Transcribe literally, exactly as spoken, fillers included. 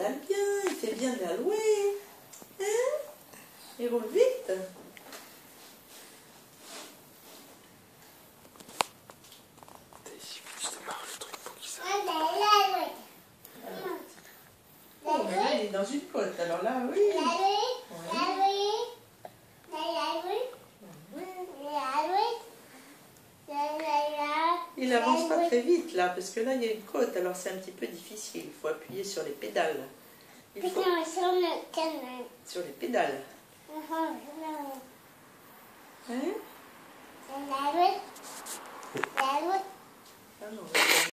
pédale bien, il fait bien d'allouer. Hein? Il roule vite. Je démarre le truc pour qu'il s'arrête. Oh, mais là, il est dans une côte, alors là, oui. Oui. Il avance pas très vite là, parce que là il y a une côte, alors c'est un petit peu difficile. Il faut appuyer sur les pédales. Il faut... Sur les pédales. Hein? Ah non.